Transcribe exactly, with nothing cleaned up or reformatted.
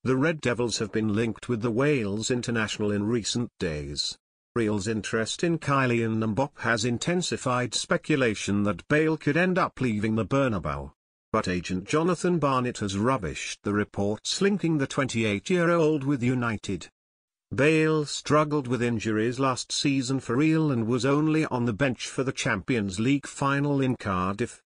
The Red Devils have been linked with the Wales international in recent days. Real's interest in Kylian Mbappé has intensified speculation that Bale could end up leaving the Bernabeu. But agent Jonathan Barnett has rubbished the reports linking the twenty-eight-year-old with United. Bale struggled with injuries last season for Real and was only on the bench for the Champions League final in Cardiff.